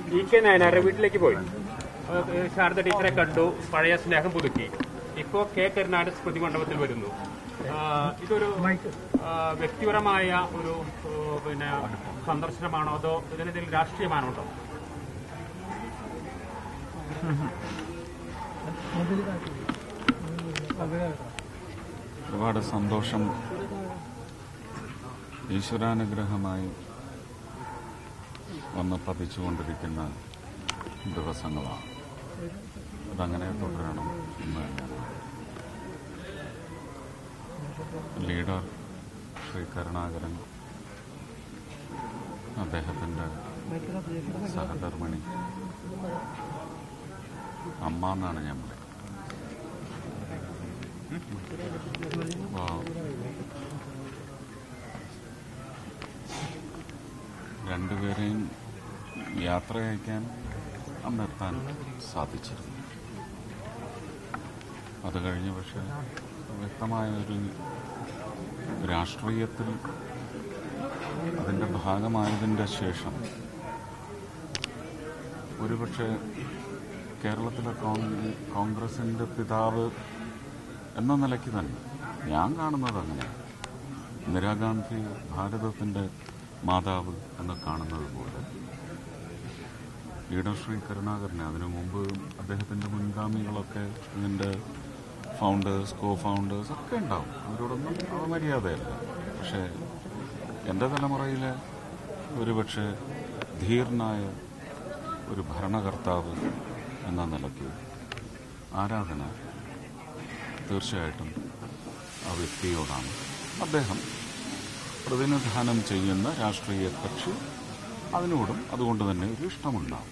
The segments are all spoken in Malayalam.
EK നായനാരുടെ വീട്ടിലേക്ക് പോയി. ശാരദ ടീച്ചറെ കണ്ടു, പഴയ സ്നേഹം പുതുക്കി. ഇപ്പോൾ K കരുണാകരൻ സ്മൃതി മണ്ഡപത്തിൽ വരുന്നു. ഇതൊരു വ്യക്തിപരമായ ഒരു സന്ദർശനമാണോ അതോ ഇതിനെന്തെങ്കിലും രാഷ്ട്രീയമാണോ? ഒരുപാട് സന്തോഷം, ഈശ്വരാനുഗ്രഹമായി വന്ന് പതിച്ചുകൊണ്ടിരിക്കുന്ന ദിവസങ്ങളാണ്. അതങ്ങനെ തുടരണം എന്ന് തന്നെയാണ്. ലീഡർ ശ്രീ കരുണാകരൻ, അദ്ദേഹത്തിൻ്റെ സഹധർമ്മിണി അമ്മ എന്നാണ് ഞാൻ പറയുന്നത്. രണ്ടുപേരെയും യാത്ര അയക്കാൻ നിർത്താൻ സാധിച്ചിരുന്നു. അത് കഴിഞ്ഞ് പക്ഷെ വ്യക്തമായ ഒരു രാഷ്ട്രീയത്തിൽ അതിൻ്റെ ഭാഗമായതിൻ്റെ ശേഷം ഒരുപക്ഷെ കേരളത്തിലെ കോൺഗ്രസിൻ്റെ പിതാവ് എന്ന നിലയ്ക്ക് തന്നെ ഞാൻ കാണുന്നത് അങ്ങനെയാണ്. ഇന്ദിരാഗാന്ധി ഭാരതത്തിൻ്റെ മാതാവ് എന്ന് കാണുന്നത് പോലെ ലീഡർ ശ്രീ കരുണാകരനെ, അതിനു മുമ്പ് അദ്ദേഹത്തിൻ്റെ മുൻഗാമികളൊക്കെ ഇതിൻ്റെ ഫൗണ്ടേഴ്സ്, കോ ഫൗണ്ടേഴ്സ് ഒക്കെ ഉണ്ടാവും. അവരോടൊന്നും മര്യാദയല്ല. പക്ഷേ എൻ്റെ തലമുറയിലെ ഒരുപക്ഷെ ധീരനായ ഒരു ഭരണകർത്താവ് എന്ന നിലയ്ക്ക് ആരാധന തീർച്ചയായിട്ടും ആ വ്യക്തിയോടാണ്. അദ്ദേഹം പ്രതിനിധാനം ചെയ്യുന്ന രാഷ്ട്രീയ കക്ഷി അതിനോടും അതുകൊണ്ട് തന്നെ ഒരു ഇഷ്ടമുണ്ടാവും.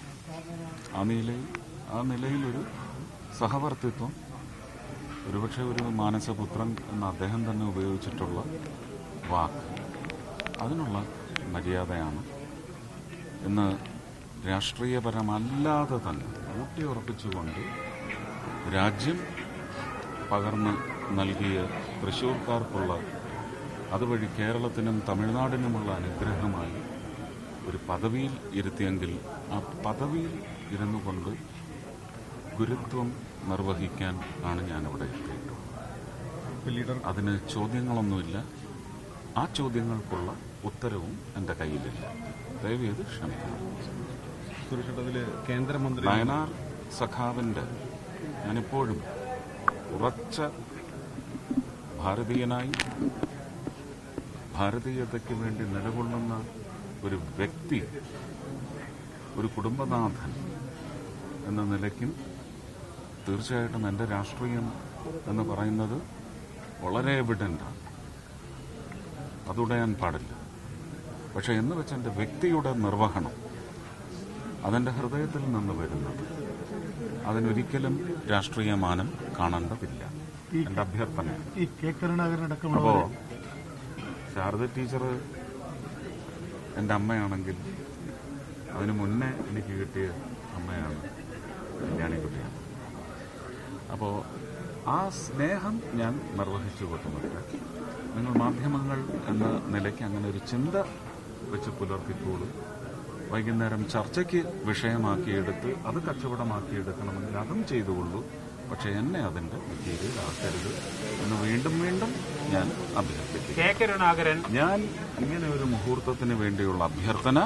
ആ നിലയിലൊരു സഹവർത്തിത്വം, ഒരുപക്ഷെ ഒരു മാനസപുത്രൻ എന്ന അദ്ദേഹം തന്നെ ഉപയോഗിച്ചിട്ടുള്ള വാക്ക്, അതിനുള്ള മര്യാദയാണ് ഇന്ന് രാഷ്ട്രീയപരമല്ലാതെ തന്നെ ഊട്ടിയുറപ്പിച്ചുകൊണ്ട് രാജ്യം പകർന്ന് നൽകിയ തൃശ്ശൂർക്കാർക്കുള്ള, അതുവഴി കേരളത്തിനും തമിഴ്നാടിനുമുള്ള അനുഗ്രഹമായി ഒരു പദവിയിൽ ഇരുത്തിയെങ്കിൽ ആ പദവിയിൽ ഇരുന്നു കൊണ്ട് ഗുരുത്വം നിർവഹിക്കാൻ ആണ് ഞാനിവിടെ എത്തിയിട്ടുള്ളത്. അതിന് ചോദ്യങ്ങളൊന്നുമില്ല. ആ ചോദ്യങ്ങൾക്കുള്ള ഉത്തരവും എൻ്റെ കയ്യിലില്ല. ദയവേത് ക്ഷമിക്കണം. കേന്ദ്രമന്ത്രി നയനാർ സഖാവിൻ്റെ, ഞാനിപ്പോഴും ഉറച്ച ഭാരതീയനായി ഭാരതീയതയ്ക്ക് വേണ്ടി നിലകൊള്ളുന്ന ഒരു വ്യക്തി, ഒരു കുടുംബനാഥൻ എന്ന നിലയ്ക്കും തീർച്ചയായിട്ടും എൻ്റെ രാഷ്ട്രീയം എന്ന് പറയുന്നത് വളരെ എവിഡൻ്റാണ്. അതുടയാൻ പാടില്ല. പക്ഷെ എന്ന് വെച്ച് എൻ്റെ വ്യക്തിയുടെ നിർവഹണം അതെൻ്റെ ഹൃദയത്തിൽ നിന്ന് വരുന്നത്, അതിനൊരിക്കലും രാഷ്ട്രീയ മാനം കാണേണ്ടതില്ല. എൻ്റെ അഭ്യർത്ഥന. അപ്പോൾ ശാരദ ടീച്ചർ എൻ്റെ അമ്മയാണെങ്കിൽ അതിനു മുന്നേ എനിക്ക് കിട്ടിയ അമ്മയാണ് കല്യാണിക്കുട്ടിയാണ്. അപ്പോൾ ആ സ്നേഹം ഞാൻ നിർവഹിച്ചു കൊണ്ടുവന്നിട്ട് നിങ്ങൾ മാധ്യമങ്ങൾ എന്ന നിലയ്ക്ക് അങ്ങനെ ഒരു ചിന്ത വെച്ച് പുലർത്തിക്കോളൂ. വൈകുന്നേരം ചർച്ചയ്ക്ക് വിഷയമാക്കിയെടുത്ത് അത് കച്ചവടമാക്കിയെടുക്കണമെങ്കിൽ അതും ചെയ്തുകൊള്ളൂ. പക്ഷെ എന്നെ അതിന്റെ കീഴിലാക്കരുത് എന്ന് വീണ്ടും വീണ്ടും ഞാൻ അഭ്യർത്ഥിക്കുന്നു. ഞാൻ ഇങ്ങനെ ഒരു മുഹൂർത്തത്തിന് വേണ്ടിയുള്ള അഭ്യർത്ഥന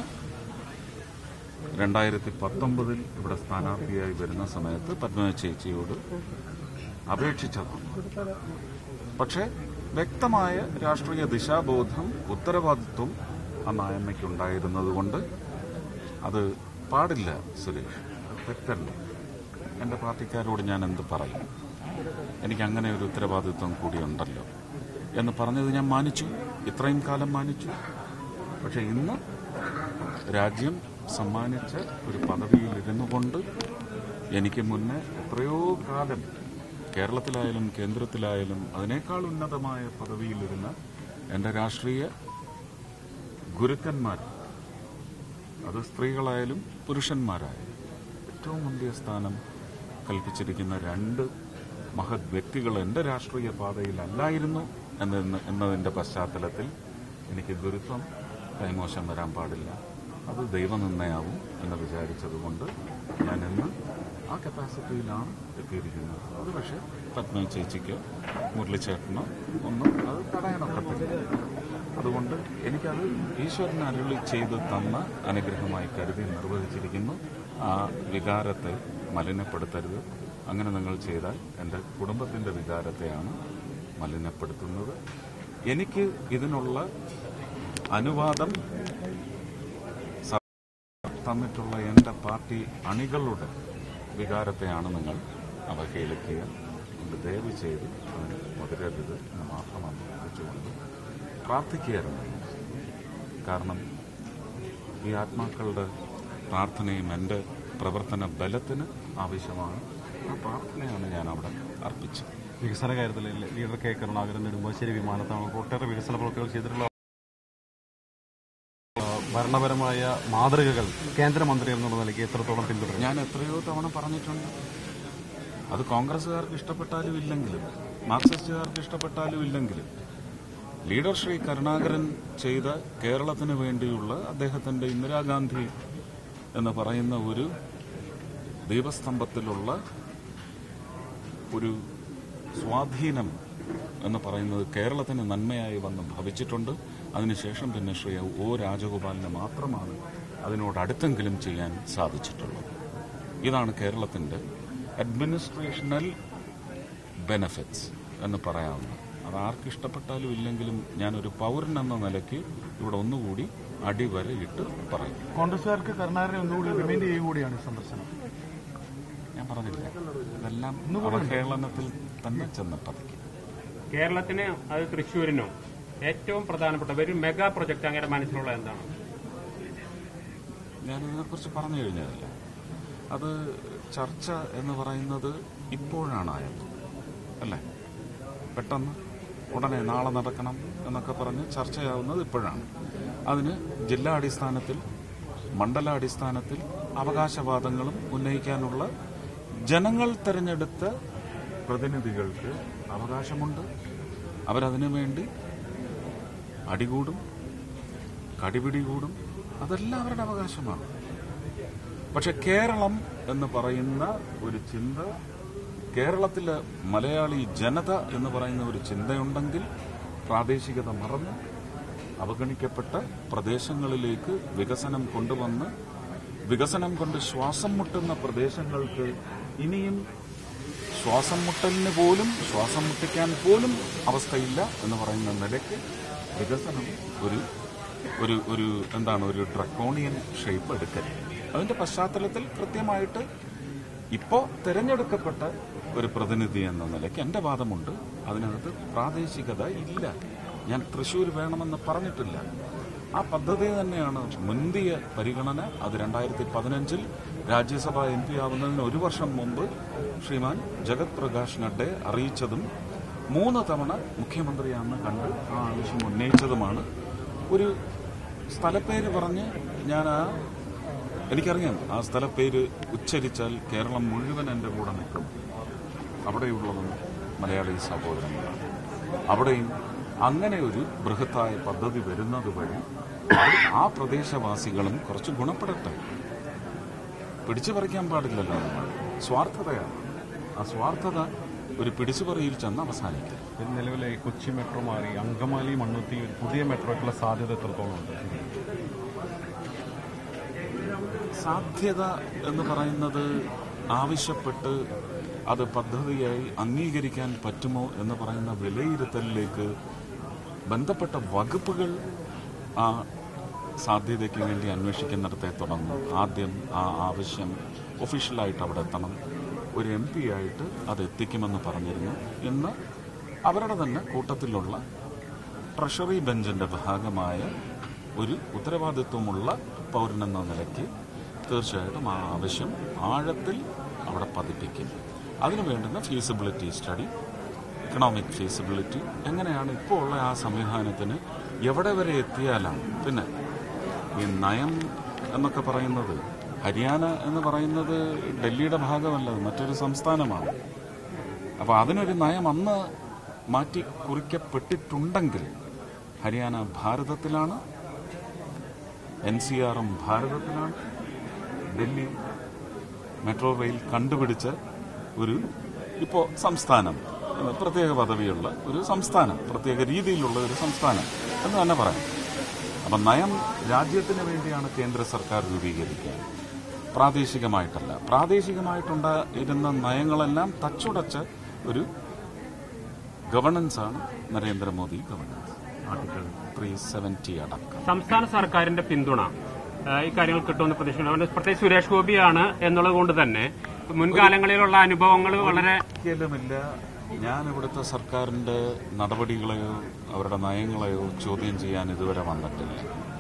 2019 ഇവിടെ സ്ഥാനാർത്ഥിയായി വരുന്ന സമയത്ത് പത്മ ചേച്ചിയോട് അപേക്ഷിച്ചതാണ്. പക്ഷെ വ്യക്തമായ രാഷ്ട്രീയ ദിശാബോധം, ഉത്തരവാദിത്വം ആ നായമ്മയ്ക്കുണ്ടായിരുന്നതുകൊണ്ട് അത് പാടില്ല സുരേഷ്, തെറ്റല്ല. എൻ്റെ പാർട്ടിക്കാരോട് ഞാൻ എന്ത് പറയും, എനിക്കങ്ങനെ ഒരു ഉത്തരവാദിത്വം കൂടിയുണ്ടല്ലോ എന്ന് പറഞ്ഞത് ഞാൻ മാനിച്ചു, ഇത്രയും കാലം മാനിച്ചു. പക്ഷെ ഇന്ന് രാജ്യം സമ്മാനിച്ച ഒരു പദവിയിൽ ഇരുന്നു കൊണ്ട് എനിക്ക് മുന്നേ എത്രയോ കാലം കേരളത്തിലായാലും കേന്ദ്രത്തിലായാലും അതിനേക്കാൾ ഉന്നതമായ പദവിയിലിരുന്ന എൻ്റെ രാഷ്ട്രീയ ഗുരുക്കന്മാർ, അത് സ്ത്രീകളായാലും പുരുഷന്മാരായാലും ഏറ്റവും മുന്തിയ സ്ഥാനം കൽപ്പിച്ചിരിക്കുന്ന രണ്ട് മഹത് വ്യക്തികൾ എൻ്റെ രാഷ്ട്രീയ പാതയിലല്ലായിരുന്നു എന്നതിൻ്റെ പശ്ചാത്തലത്തിൽ എനിക്ക് ഗുരുത്വം കൈമോശം വരാൻ പാടില്ല. അത് ദൈവനിന്ദയാവും എന്ന് വിചാരിച്ചതുകൊണ്ട് ഞാൻ ഇന്ന് ആ കപ്പാസിറ്റിയിലാണ് എത്തിയിരിക്കുന്നത്. അത് പക്ഷേ പത്മ ചേച്ചിക്കോ മുരളിച്ചേട്ടനോ ഒന്നും അത് തടയാനൊക്കത്തില്ല. അതുകൊണ്ട് എനിക്കത് ഈശ്വരൻ അരുളി ചെയ്ത് തന്ന അനുഗ്രഹമായി കരുതി നിർവഹിച്ചിരിക്കുന്നു. ആ വികാരത്തെ മലിനപ്പെടുത്തരുത്. അങ്ങനെ നിങ്ങൾ ചെയ്താൽ എൻ്റെ കുടുംബത്തിൻ്റെ വികാരത്തെയാണ് മലിനപ്പെടുത്തുന്നത്. എനിക്ക് ഇതിനുള്ള അനുവാദം തന്നിട്ടുള്ള എൻ്റെ പാർട്ടി അണികളുടെ വികാരത്തെയാണ് നിങ്ങൾ അവഹേളിക്കുക. അതുകൊണ്ട് ദയവ് ചെയ്ത് അതിന് മുതിരരുത് എന്ന് മാത്രം അഭ്യർത്ഥിച്ചുകൊണ്ട് പ്രാർത്ഥിക്കുകയായിരുന്നു. കാരണം ഈ ആത്മാക്കളുടെ പ്രാർത്ഥനയും എൻ്റെ പ്രവർത്തന ബലത്തിന് ആവശ്യമാണ്. ആ പ്രാർത്ഥനയാണ് ഞാൻ അവിടെ അർപ്പിച്ചത്. വികസന കാര്യത്തിൽ ലീഡർ കെ കരുണാകരൻ നെടുമ്പാശ്ശേരി വിമാനത്താവളം ഒട്ടേറെ വികസന പ്രവർത്തികൾ ചെയ്തിട്ടുള്ള ഭരണപരമായ മാതൃകകൾ കേന്ദ്രമന്ത്രി എന്നുള്ള നിലയ്ക്ക് എത്രത്തോളം പിന്തുടരും? ഞാൻ എത്രയോ തവണ പറഞ്ഞിട്ടുണ്ട്. അത് കോൺഗ്രസുകാർക്ക് ഇഷ്ടപ്പെട്ടാലും ഇല്ലെങ്കിലും മാർക്സിസ്റ്റുകാർക്ക് ഇഷ്ടപ്പെട്ടാലും ഇല്ലെങ്കിലും ലീഡർ ശ്രീ കരുണാകരൻ ചെയ്ത കേരളത്തിന് വേണ്ടിയുള്ള അദ്ദേഹത്തിന്റെ ഇന്ദിരാഗാന്ധി എന്ന് പറയുന്ന ഒരു ദീപസ്തംഭത്തിലുള്ള ഒരു സ്വാധീനം എന്ന് പറയുന്നത് കേരളത്തിന് നന്മയായി വന്ന് ഭവിച്ചിട്ടുണ്ട്. അതിനുശേഷം പിന്നെ ശ്രീ ഒ രാജഗോപാലിന് മാത്രമാണ് അതിനോടടുത്തെങ്കിലും ചെയ്യാൻ സാധിച്ചിട്ടുള്ളത്. ഇതാണ് കേരളത്തിന്റെ അഡ്മിനിസ്ട്രേഷണൽ ബെനഫിറ്റ്സ് എന്ന് പറയാവുന്നത്. അത് ആർക്ക് ഇഷ്ടപ്പെട്ടാലും ഇല്ലെങ്കിലും ഞാനൊരു പൗരൻ എന്ന നിലയ്ക്ക് ഇവിടെ ഒന്നുകൂടി അടിവരയിട്ട് പറയും. കോൺഗ്രസുകാർക്ക് കരുണാകരനെ ഒന്നുകൂടി റിമൈൻഡ് ചെയ്യുകൂടിയാണ് സന്ദർശനം. ഞാൻ പറഞ്ഞില്ല, ഇതെല്ലാം അവഹേളനത്തിൽ തന്നെ ചെന്ന് പതിക്കും. കേരളത്തിന് അത് തൃശ്ശൂരിനോ ഏറ്റവും പ്രധാനപ്പെട്ട ഒരു മെഗാ പ്രൊജക്ട് അങ്ങനെ മനസ്സിലുള്ള എന്താണ്? ഞാനിതിനെക്കുറിച്ച് പറഞ്ഞു കഴിഞ്ഞതല്ല. അത് ചർച്ച എന്ന് പറയുന്നത് ഇപ്പോഴാണായത് അല്ലേ? പെട്ടെന്ന് ഉടനെ നാളെ നടക്കണം എന്നൊക്കെ പറഞ്ഞ് ചർച്ചയാവുന്നത് ഇപ്പോഴാണ്. അതിന് ജില്ലാടിസ്ഥാനത്തിൽ മണ്ഡലാടിസ്ഥാനത്തിൽ അവകാശവാദങ്ങളും ഉന്നയിക്കാനുള്ള ജനങ്ങൾ തെരഞ്ഞെടുത്ത പ്രതിനിധികൾക്ക് അവകാശമുണ്ട്. അവരതിനു വേണ്ടി അടികൂടും, കടിപിടി കൂടും. അതെല്ലാം അവരുടെ അവകാശമാണ്. പക്ഷെ കേരളം എന്ന് പറയുന്ന ഒരു ചിന്ത, കേരളത്തിലെ മലയാളി ജനത എന്ന് പറയുന്ന ഒരു ചിന്തയുണ്ടെങ്കിൽ പ്രാദേശികത മറന്ന് അവഗണിക്കപ്പെട്ട പ്രദേശങ്ങളിലേക്ക് വികസനം കൊണ്ടുവന്ന് വികസനം കൊണ്ട് ശ്വാസം മുട്ടുന്ന പ്രദേശങ്ങൾക്ക് ഇനിയും ശ്വാസം മുട്ടലിന് പോലും ശ്വാസം മുട്ടിക്കാൻ പോലും അവസ്ഥയില്ല എന്ന് പറയുന്ന നിലയ്ക്ക് വികസനം ഒരു എന്താണ് ഒരു ഡ്രക്കോണിയൻ ഷേപ്പ് എടുക്കരുത്. അതിന്റെ പശ്ചാത്തലത്തിൽ കൃത്യമായിട്ട് ഇപ്പോൾ തിരഞ്ഞെടുക്കപ്പെട്ട ഒരു പ്രതിനിധി എന്ന നിലയ്ക്ക് എന്റെ വാദമുണ്ട്. അതിനകത്ത് പ്രാദേശികത ഇല്ല. ഞാൻ തൃശ്ശൂർ വേണമെന്ന് പറഞ്ഞിട്ടില്ല. ആ പദ്ധതി തന്നെയാണ് മുന്തിയ പരിഗണന. അത് 2015 രാജ്യസഭ MP ആവുന്നതിന് ഒരു വർഷം മുമ്പ് ശ്രീമാൻ ജഗത് പ്രകാശ് നഡ്ഡയെ അറിയിച്ചതും 3 തവണ മുഖ്യമന്ത്രിയാണെന്ന് കണ്ട് ആ ആവശ്യം ഉന്നയിച്ചതുമാണ്. ഒരു സ്ഥലപ്പേര് പറഞ്ഞ് എനിക്കറിയാം ആ സ്ഥലപ്പേര് ഉച്ചരിച്ചാൽ കേരളം മുഴുവൻ എന്റെ കൂടെ നിൽക്കും. അവിടെയുള്ളതും മലയാളി സഹോദരങ്ങളാണ്. അവിടെയും അങ്ങനെ ഒരു ബൃഹത്തായ പദ്ധതി വരുന്നത് വഴി ആ പ്രദേശവാസികളും കുറച്ച് ഗുണപ്പെടട്ടെ. പിടിച്ചു പറിക്കാൻ പാടില്ലല്ലോ. സ്വാർത്ഥതയാണ്. ആ സ്വാർത്ഥത ഒരു പിടിച്ചുപറിയിൽ ചെന്ന് അവസാനിക്കും. നിലവിലെ കൊച്ചി മെട്രോ മാറി അങ്കമാലി മണ്ണുത്തി പുതിയ മെട്രോയ്ക്കുള്ള സാധ്യത എത്രത്തോളം ഉണ്ട്? സാധ്യത എന്ന് പറയുന്നത് ആവശ്യപ്പെട്ട് അത് പദ്ധതിയായി അംഗീകരിക്കാൻ പറ്റുമോ എന്ന് പറയുന്ന വിലയിരുത്തലിലേക്ക് ബന്ധപ്പെട്ട വകുപ്പുകൾ ആ സാധ്യതയ്ക്ക് വേണ്ടി അന്വേഷിക്കുന്നിടത്തെ തുടങ്ങും. ആദ്യം ആ ആവശ്യം ഒഫീഷ്യലായിട്ട് അവിടെ എത്തണം. ഒരു MP ആയിട്ട് അത് എത്തിക്കുമെന്ന് പറഞ്ഞിരുന്നു. ഇന്ന് അവരുടെ തന്നെ കൂട്ടത്തിലുള്ള ട്രഷറി ബെഞ്ചിന്റെ ഭാഗമായ ഒരു ഉത്തരവാദിത്വമുള്ള പൗരനെന്ന നിലയ്ക്ക് തീർച്ചയായിട്ടും ആ ആവശ്യം ആഴത്തിൽ അവിടെ പതിപ്പിക്കും. അതിനു വേണ്ടുന്ന ഫീസിബിലിറ്റി സ്റ്റഡി, എക്കണോമിക് ഫീസിബിലിറ്റി, എങ്ങനെയാണ് ഇപ്പോൾ ഉള്ള ആ സംവിധാനത്തിന് എവിടെ വരെ എത്തിയാലാണ്. പിന്നെ ഈ നയം എന്നൊക്കെ പറയുന്നത്, ഹരിയാന എന്ന് പറയുന്നത് ഡൽഹിയുടെ ഭാഗമല്ല, മറ്റൊരു സംസ്ഥാനമാണ്. അപ്പോൾ അതിനൊരു നയം അന്ന് മാറ്റി കുറിക്കപ്പെട്ടിട്ടുണ്ടെങ്കിൽ ഹരിയാന ഭാരതത്തിലാണ്, NCRM ഭാരതത്തിലാണ്. ഡൽഹി മെട്രോ റെയിൽ കണ്ടുപിടിച്ച ഒരു ഇപ്പോൾ സംസ്ഥാനം, പ്രത്യേക പദവിയുള്ള ഒരു സംസ്ഥാനം, പ്രത്യേക രീതിയിലുള്ള ഒരു സംസ്ഥാനം എന്ന് തന്നെ പറയാം. അപ്പം നയം രാജ്യത്തിന് വേണ്ടിയാണ് കേന്ദ്ര സർക്കാർ രൂപീകരിക്കുക, പ്രാദേശികമായിട്ടല്ല. പ്രാദേശികമായിട്ടുണ്ടായിരുന്ന നയങ്ങളെല്ലാം തച്ചുടച്ച ഒരു ഗവർണൻസാണ് നരേന്ദ്രമോദി ഗവർണൻസ്. ആർട്ടിക്കിൾ 370 അടക്കം. സംസ്ഥാന സർക്കാരിന്റെ പിന്തുണ ഈ കാര്യങ്ങൾ കിട്ടുമെന്ന് പ്രതീക്ഷിക്കുന്നു. പ്രത്യേകിച്ച് സുരേഷ് ഗോപിയാണ് എന്നുള്ളത് കൊണ്ട് തന്നെ മുൻകാലങ്ങളിലുള്ള അനുഭവങ്ങൾ വളരെ ഒരിക്കലുമില്ല. ഞാൻ ഇവിടുത്തെ സർക്കാരിന്റെ നടപടികളെയോ അവരുടെ നയങ്ങളെയോ ചോദ്യം ചെയ്യാൻ ഇതുവരെ വന്നിട്ടില്ല.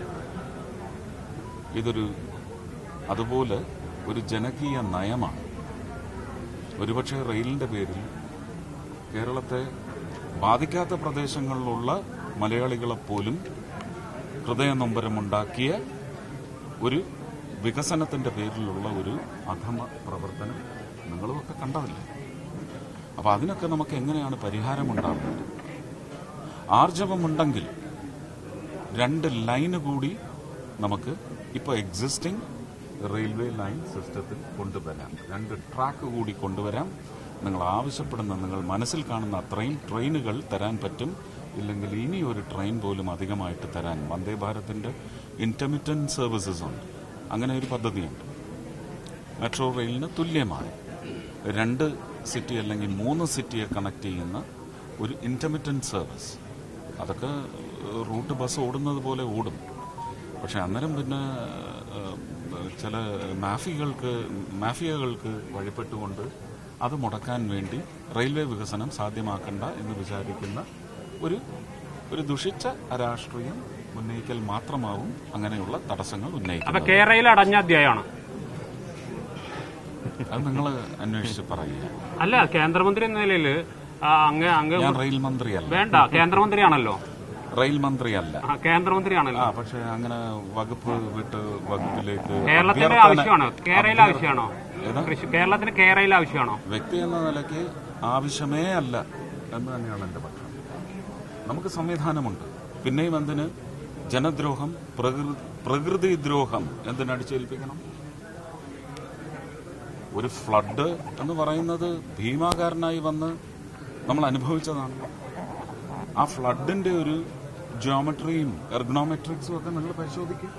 ഇതൊരു അതുപോലെ ഒരു ജനകീയ നയമാണ്. ഒരുപക്ഷെ റെയിലിന്റെ പേരിൽ കേരളത്തെ ബാധിക്കാത്ത പ്രദേശങ്ങളിലുള്ള മലയാളികളെപ്പോലും ഹൃദയനൊമ്പരമുണ്ടാക്കിയ ഒരു വികസനത്തിന്റെ പേരിലുള്ള ഒരു അധമ പ്രവർത്തനം നിങ്ങളുമൊക്കെ കണ്ടതല്ലേ. അപ്പൊ അതിനൊക്കെ നമുക്ക് എങ്ങനെയാണ് പരിഹാരമുണ്ടാകുന്നത്? ആർജവമുണ്ടെങ്കിൽ 2 ലൈന് കൂടി നമുക്ക് ഇപ്പോൾ എക്സിസ്റ്റിംഗ് റെയിൽവേ ലൈൻ സിസ്റ്റത്തിൽ കൊണ്ടുവരാം. 2 ട്രാക്ക് കൂടി കൊണ്ടുവരാം. നിങ്ങൾ ആവശ്യപ്പെടുന്ന, നിങ്ങൾ മനസ്സിൽ കാണുന്ന അത്രയും ട്രെയിനുകൾ തരാൻ പറ്റും. ഇല്ലെങ്കിൽ ഇനി ഒരു ട്രെയിൻ പോലും അധികമായിട്ട് തരാൻ വന്ദേ ഭാരതിന്റെ ഇന്റർമിറ്റന്റ് സർവീസസ് ഉണ്ട്. അങ്ങനെ ഒരു പദ്ധതിയുണ്ട്. മെട്രോ റെയിലിന് തുല്യമാണ് 2 സിറ്റി അല്ലെങ്കിൽ 3 സിറ്റിയെ കണക്ട് ചെയ്യുന്ന ഒരു ഇന്റർമിറ്റന്റ് സർവീസ്. അതൊക്കെ റൂട്ട് ബസ് ഓടുന്നത് പോലെ ഓടും. പക്ഷെ അന്നേരം പിന്നെ ചില മാഫിയകൾക്ക് വഴിപ്പെട്ടുകൊണ്ട് അത് മുടക്കാൻ വേണ്ടി റെയിൽവേ വികസനം സാധ്യമാക്കണ്ട എന്ന് വിചാരിക്കുന്ന ഒരു ദുഷിച്ച രാഷ്ട്രീയം ഉന്നയിക്കൽ മാത്രമാവും അങ്ങനെയുള്ള തടസ്സങ്ങൾ ഉന്നയിക്കുന്നത്. കേരളയിൽ അടഞ്ഞ അധ്യായമാണ് അത് നിങ്ങൾ അന്വേഷിച്ച് പറയുക. അല്ല, കേന്ദ്രമന്ത്രി എന്ന നിലയിൽ ഞാൻ റെയിൽ മന്ത്രിയല്ല. വേണ്ട, കേന്ദ്രമന്ത്രിയാണല്ലോ. റെയിൽ മന്ത്രിയല്ല, കേന്ദ്രമന്ത്രിയാണല്ലോ. പക്ഷെ അങ്ങനെ വകുപ്പ് വിട്ട് വകുപ്പിലേക്ക് കേരളത്തിന്റെ ആവശ്യമാണോ? കേരളയിൽ ആവശ്യമാണോ? കേരളത്തിന് കേരളയിൽ ആവശ്യമാണോ? വ്യക്തി എന്ന നിലയ്ക്ക് ആവശ്യമേ അല്ല എന്ന് തന്നെയാണ് എന്റെ പക്ഷം. നമുക്ക് സംവിധാനമുണ്ട്. പിന്നെയും എന്തിന് ജനദ്രോഹം, പ്രകൃതിദ്രോഹം എന്തിനടിച്ചേൽപ്പിക്കണം? ഒരു ഫ്ലഡ് എന്ന് പറയുന്നത് ഭീമാകാരനായി വന്ന് നമ്മൾ അനുഭവിച്ചതാണ്. ആ ഫ്ലഡിന്റെ ഒരു ജിയോമെട്രിയും എർഗണോമെട്രിക്സും ഒക്കെ നിങ്ങൾ പരിശോധിക്കും.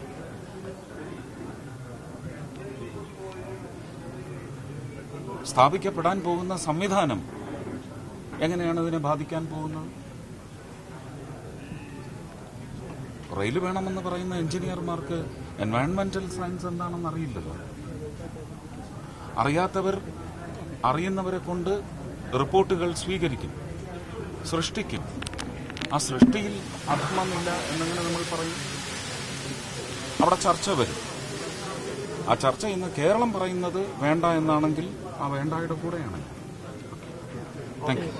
സ്ഥാപിക്കപ്പെടാൻ പോകുന്ന സംവിധാനം എങ്ങനെയാണ് ഇതിനെ ബാധിക്കാൻ പോകുന്നത്? റെയിൽ വേണമെന്ന് പറയുന്ന എഞ്ചിനീയർമാർക്ക് എൻവയൺമെന്റൽ സയൻസ് എന്താണെന്ന് അറിയില്ലല്ലോ. അറിയാത്തവർ അറിയുന്നവരെ കൊണ്ട് റിപ്പോർട്ടുകൾ സ്വീകരിക്കും, സൃഷ്ടിക്കും. ആ സൃഷ്ടിയിൽ അർത്ഥമില്ല എന്നെങ്ങനെ നമ്മൾ പറയും? അവിടെ ചർച്ച വരും. ആ ചർച്ച ഇന്ന് കേരളം പറയുന്നത് വേണ്ട എന്നാണെങ്കിൽ ആ വേണ്ടായുടെ കൂടെയാണ്. Thank U.